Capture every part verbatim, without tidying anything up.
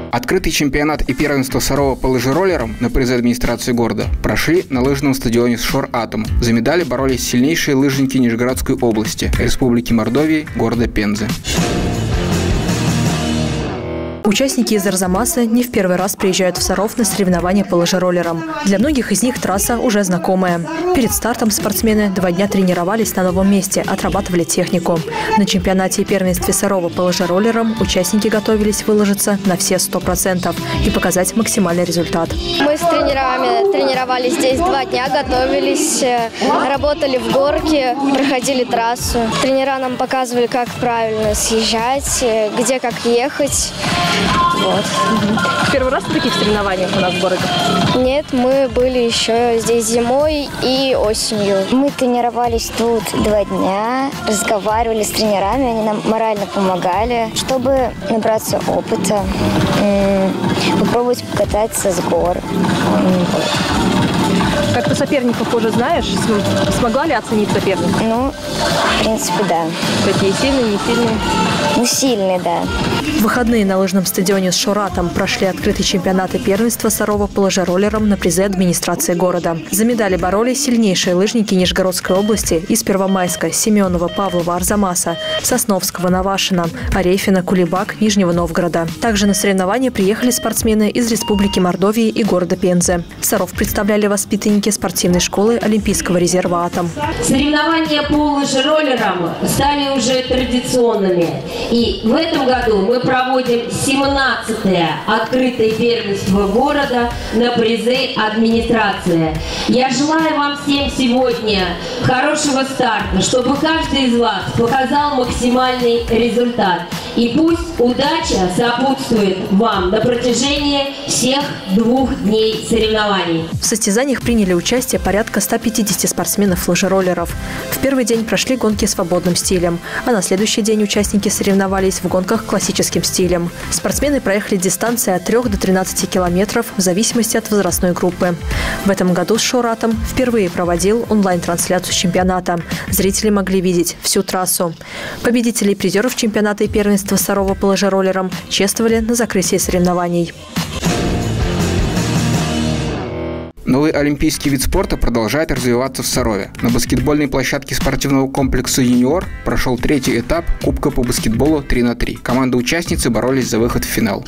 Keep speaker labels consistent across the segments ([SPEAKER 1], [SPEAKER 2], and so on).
[SPEAKER 1] Открытый чемпионат и первенство Сарова по лыжероллерам на призы администрации города прошли на лыжном стадионе «Шор-Атом». За медали боролись сильнейшие лыжники Нижегородской области, Республики Мордовии, города Пензы.
[SPEAKER 2] Участники из Арзамаса не в первый раз приезжают в Саров на соревнования по лыжероллерам. Для многих из них трасса уже знакомая. Перед стартом спортсмены два дня тренировались на новом месте, отрабатывали технику. На чемпионате и первенстве Сарова по лыжероллерам участники готовились выложиться на все сто процентов и показать максимальный результат.
[SPEAKER 3] Мы с тренерами тренировались здесь два дня, готовились, работали в горке, проходили трассу. Тренера нам показывали, как правильно съезжать, где как ехать. Вот.
[SPEAKER 2] Первый раз в таких соревнованиях у нас в городе?
[SPEAKER 3] Нет, мы были еще здесь зимой и осенью.
[SPEAKER 4] Мы тренировались тут два дня, разговаривали с тренерами, они нам морально помогали, чтобы набраться опыта, попробовать покататься с гор.
[SPEAKER 2] Как-то соперников уже знаешь? Смогла ли оценить соперника?
[SPEAKER 4] Ну, в принципе, да.
[SPEAKER 2] Какие сильные, не сильные?
[SPEAKER 4] Ну, сильные, да.
[SPEAKER 2] В выходные на лыжном стадионе с Шор-Атом прошли открытый чемпионат и первенство Сарова по лыжероллерам на призы администрации города. За медали боролись сильнейшие лыжники Нижегородской области из Первомайска, Семенова, Павлова, Арзамаса, Сосновского, Навашино, Арефина, Кулебак, Нижнего Новгорода. Также на соревнования приехали спортсмены из Республики Мордовии и города Пензы. Саров представляли воспитанники спортивной школы Олимпийского резерва «Атом».
[SPEAKER 5] Соревнования по лыжероллерам стали уже традиционными. И в этом году мы проводим семнадцатое открытое первенство города на призы администрации. Я желаю вам всем сегодня хорошего старта, чтобы каждый из вас показал максимальный результат. И пусть удача сопутствует вам на протяжении всех двух дней соревнований.
[SPEAKER 2] В состязаниях приняли участие порядка ста пятидесяти спортсменов-лыжероллеров. В первый день прошли гонки свободным стилем, а на следующий день участники соревновались в гонках классическим стилем. Спортсмены проехали дистанции от трёх до тринадцати километров в зависимости от возрастной группы. В этом году с Шор-Атом впервые проводил онлайн-трансляцию чемпионата. Зрители могли видеть всю трассу. Победителей и призеров чемпионата и первенства Сарова по лыжероллерам чествовали на закрытии соревнований.
[SPEAKER 1] Новый олимпийский вид спорта продолжает развиваться в Сарове. На баскетбольной площадке спортивного комплекса «Юниор» прошел третий этап Кубка по баскетболу три на три. Команды-участницы боролись за выход в финал.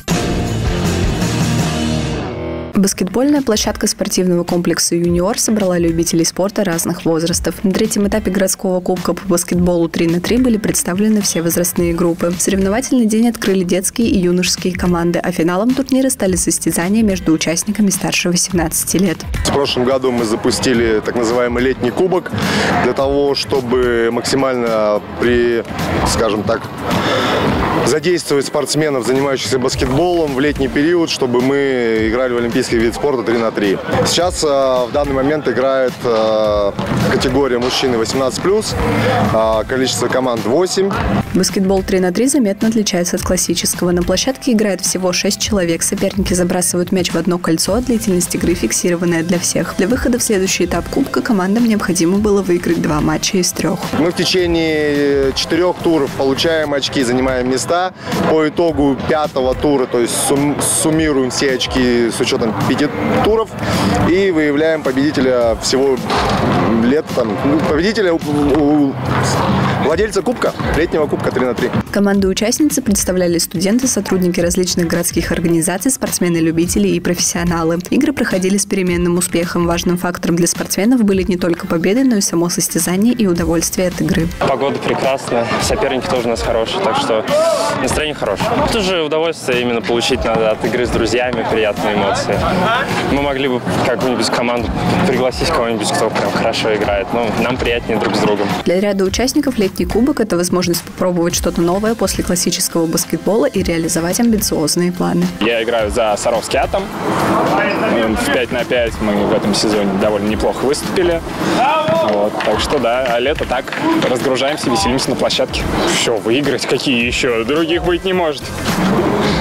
[SPEAKER 6] Баскетбольная площадка спортивного комплекса «Юниор» собрала любителей спорта разных возрастов. На третьем этапе городского кубка по баскетболу три на три были представлены все возрастные группы. Соревновательный день открыли детские и юношеские команды, а финалом турнира стали состязания между участниками старше восемнадцати лет.
[SPEAKER 7] В прошлом году мы запустили так называемый летний кубок для того, чтобы максимально при, скажем так, задействовать спортсменов, занимающихся баскетболом в летний период, чтобы мы играли в олимпийский вид спорта три на три. Сейчас в данный момент играет категория мужчины восемнадцать плюс, количество команд восемь.
[SPEAKER 6] Баскетбол три на три заметно отличается от классического. На площадке играет всего шесть человек. Соперники забрасывают мяч в одно кольцо, длительность игры фиксированная для всех. Для выхода в следующий этап кубка командам необходимо было выиграть два матча из трех.
[SPEAKER 7] Мы в течение четырех туров получаем очки, занимаем места. По итогу пятого тура, то есть сум, суммируем все очки с учетом пяти туров и выявляем победителя всего лет, там, победителя у, у владельца кубка, летнего кубка три на три.
[SPEAKER 6] Команды-участницы представляли студенты, сотрудники различных городских организаций, спортсмены-любители и профессионалы. Игры проходили с переменным успехом. Важным фактором для спортсменов были не только победы, но и само состязание и удовольствие от игры.
[SPEAKER 8] Погода прекрасная, соперники тоже у нас хорошие, так что настроение хорошее. Тоже удовольствие именно получить надо от игры с друзьями, приятные эмоции. Мы могли бы какую-нибудь команду пригласить кого-нибудь, кто прям хорошо играет, но нам приятнее друг с другом.
[SPEAKER 6] Для ряда участников летний кубок – это возможность попробовать что-то новое после классического баскетбола и реализовать амбициозные планы.
[SPEAKER 9] Я играю за Саровский «Атом». В пять на пять мы в этом сезоне довольно неплохо выступили. Вот, так что да, а лето так, разгружаемся, веселимся на площадке. Все, выиграть какие еще? Других быть не может.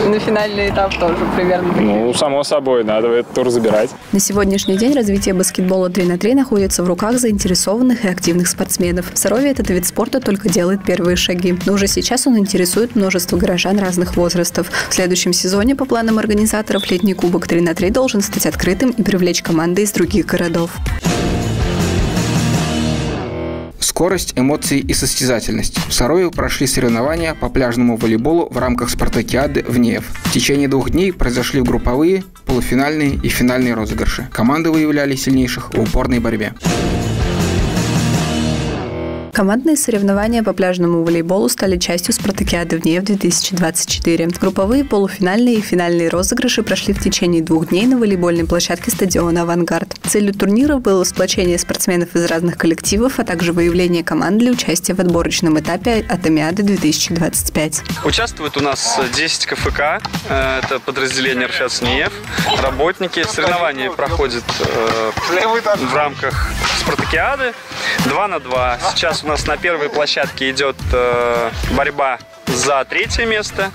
[SPEAKER 6] На финальный этап тоже примерно.
[SPEAKER 9] Ну, само собой, надо этот тур забирать.
[SPEAKER 6] На сегодняшний день развитие баскетбола три на три находится в руках заинтересованных и активных спортсменов. В Сарове этот вид спорта только делает первые шаги. Но уже сейчас он интересует множество горожан разных возрастов. В следующем сезоне, по планам организаторов, летний кубок три на три должен стать открытым и привлечь команды из других городов.
[SPEAKER 1] Скорость, эмоции и состязательность. В Сарове прошли соревнования по пляжному волейболу в рамках спартакиады в НЕФ. В течение двух дней произошли групповые, полуфинальные и финальные розыгрыши. Команды выявляли сильнейших в упорной борьбе.
[SPEAKER 6] Командные соревнования по пляжному волейболу стали частью спартакиады в НЕФ две тысячи двадцать четыре. Групповые, полуфинальные и финальные розыгрыши прошли в течение двух дней на волейбольной площадке стадиона «Авангард». Целью турнира было сплочение спортсменов из разных коллективов, а также выявление команд для участия в отборочном этапе Атомиады две тысячи двадцать пять.
[SPEAKER 10] Участвует у нас десять ка эф ка, это подразделение РФЦ НЕФ, работники. Соревнования проходят в рамках спартакиады два на два. Сейчас у нас на первой площадке идет э, борьба за третье место.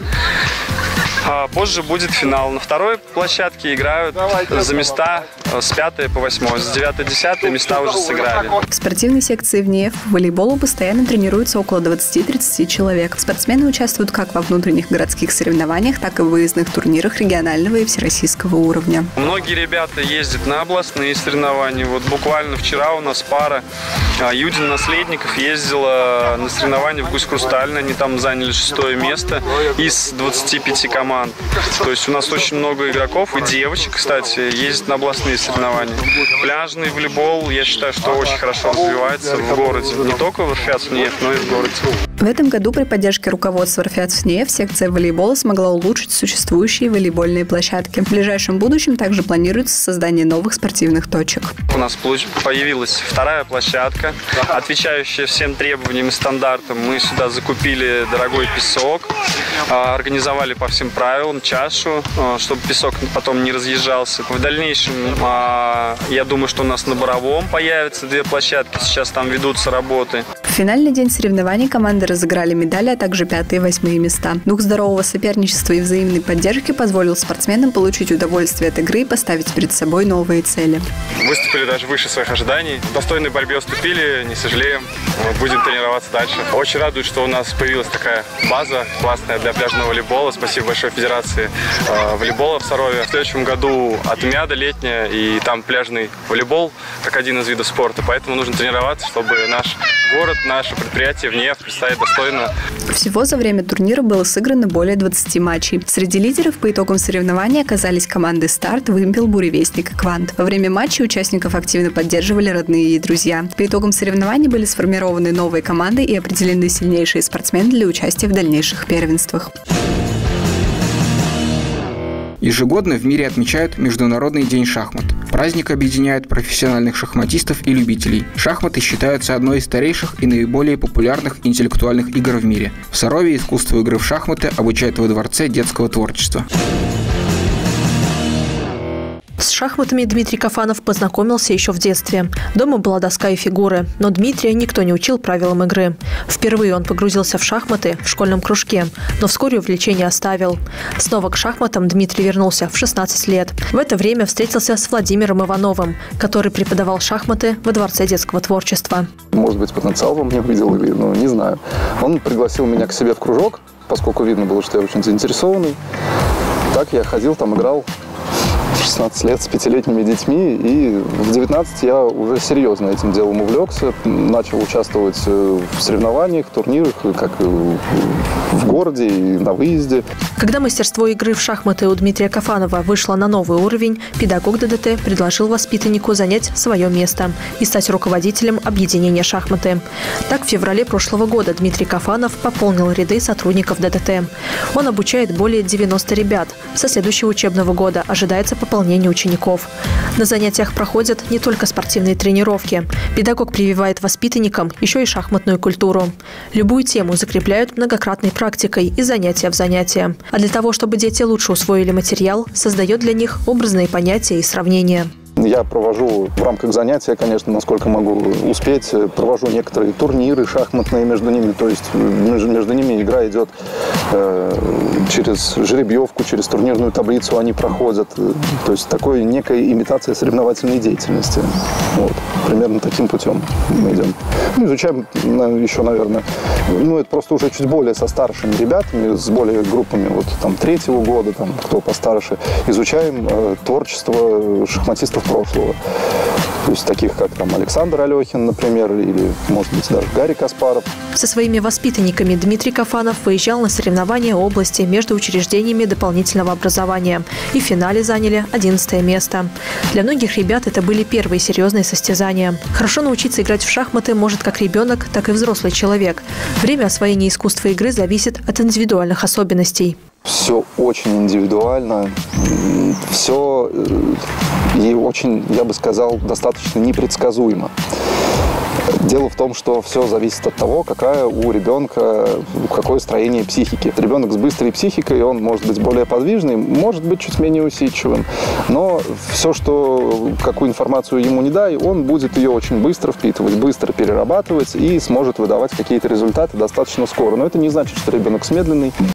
[SPEAKER 10] А позже будет финал. На второй площадке играют за места с пятой по восьмой. С девятой-десятой места уже сыграли.
[SPEAKER 6] В спортивной секции в НЕФ по волейболу постоянно тренируются около двадцати-тридцати человек. Спортсмены участвуют как во внутренних городских соревнованиях, так и в выездных турнирах регионального и всероссийского уровня.
[SPEAKER 10] Многие ребята ездят на областные соревнования. Вот буквально вчера у нас пара Юдин Наследников ездила на соревнования в Гусь-Хрустальный. Они там заняли шестое место из двадцати пяти команд. То есть у нас очень много игроков и девочек, кстати, ездят на областные соревнования. Пляжный волейбол, я считаю, что очень хорошо развивается в городе. Не только в РФЦ НЕФ, но и в городе.
[SPEAKER 6] В этом году при поддержке руководства РФЦ НЕФ секция волейбола смогла улучшить существующие волейбольные площадки. В ближайшем будущем также планируется создание новых спортивных точек.
[SPEAKER 10] У нас появилась вторая площадка, отвечающая всем требованиям и стандартам. Мы сюда закупили дорогой песок, организовали по всем правилам чашу, чтобы песок потом не разъезжался. В дальнейшем, я думаю, что у нас на Боровом появятся две площадки, сейчас там ведутся работы.
[SPEAKER 6] В финальный день соревнований команды разыграли медали, а также пятые и восьмые места. Дух здорового соперничества и взаимной поддержки позволил спортсменам получить удовольствие от игры и поставить перед собой новые цели.
[SPEAKER 10] Выступили даже выше своих ожиданий. В достойной борьбе уступили, не сожалеем. Будем тренироваться дальше. Очень радует, что у нас появилась такая база классная для пляжного волейбола. Спасибо большое Федерации э, волейбола в Сарове. В следующем году Атомиада летняя, и там пляжный волейбол как один из видов спорта. Поэтому нужно тренироваться, чтобы наш город, наше предприятие в НЕФ представить достойно.
[SPEAKER 6] Всего за время турнира было сыграно более двадцати матчей. Среди лидеров по итогам соревнований оказались команды «Старт», «Вымпел», «Буревестник» и «Квант». Во время матча участников активно поддерживали родные и друзья. По итогам соревнований были сформированы новые команды и определены сильнейшие спортсмены для участия в дальнейших первенствах.
[SPEAKER 1] Ежегодно в мире отмечают Международный день шахмат. Праздник объединяет профессиональных шахматистов и любителей. Шахматы считаются одной из старейших и наиболее популярных интеллектуальных игр в мире. В Сарове искусству игры в шахматы обучают во Дворце детского творчества.
[SPEAKER 2] С шахматами Дмитрий Кафанов познакомился еще в детстве. Дома была доска и фигуры, но Дмитрия никто не учил правилам игры. Впервые он погрузился в шахматы в школьном кружке, но вскоре увлечение оставил. Снова к шахматам Дмитрий вернулся в шестнадцать лет. В это время встретился с Владимиром Ивановым, который преподавал шахматы во Дворце детского творчества.
[SPEAKER 11] Может быть, потенциал во мне видел, или, ну, не знаю. Он пригласил меня к себе в кружок, поскольку видно было, что я очень заинтересованный. Так я ходил, там играл шестнадцать лет с пятилетними детьми, и в девятнадцать я уже серьезно этим делом увлекся, начал участвовать в соревнованиях, турнирах, как и в городе, и на выезде.
[SPEAKER 2] Когда мастерство игры в шахматы у Дмитрия Кафанова вышло на новый уровень, педагог ДДТ предложил воспитаннику занять свое место и стать руководителем объединения шахматы. Так, в феврале прошлого года Дмитрий Кафанов пополнил ряды сотрудников ДДТ. Он обучает более девяноста ребят. Со следующего учебного года ожидается пополнение учеников. На занятиях проходят не только спортивные тренировки. Педагог прививает воспитанникам еще и шахматную культуру. Любую тему закрепляют многократной практикой и занятия в занятия. А для того, чтобы дети лучше усвоили материал, создает для них образные понятия и сравнения.
[SPEAKER 11] Я провожу в рамках занятия, конечно, насколько могу успеть, провожу некоторые турниры шахматные между ними. То есть между, между ними игра идет э, через жеребьевку, через турнирную таблицу они проходят. То есть такой некая имитация соревновательной деятельности. Вот. Примерно таким путем мы идем. Ну, изучаем еще, наверное, ну, это просто уже чуть более со старшими ребятами, с более группами вот там третьего года, там, кто постарше, изучаем э, творчество шахматистов прошлого. То есть таких, как там Александр Алехин, например, или, может быть, даже Гарри Каспаров.
[SPEAKER 2] Со своими воспитанниками Дмитрий Кафанов выезжал на соревнования области между учреждениями дополнительного образования. И в финале заняли одиннадцатое место. Для многих ребят это были первые серьезные состязания. Хорошо научиться играть в шахматы может как ребенок, так и взрослый человек. Время освоения искусства игры зависит от индивидуальных особенностей.
[SPEAKER 11] Все очень индивидуально, все и очень, я бы сказал, достаточно непредсказуемо. Дело в том, что все зависит от того, какая у ребенка, какое строение психики. Ребенок с быстрой психикой, он может быть более подвижный, может быть чуть менее усидчивым. Но все, что, какую информацию ему не дай, он будет ее очень быстро впитывать, быстро перерабатывать и сможет выдавать какие-то результаты достаточно скоро. Но это не значит, что ребенок медленный.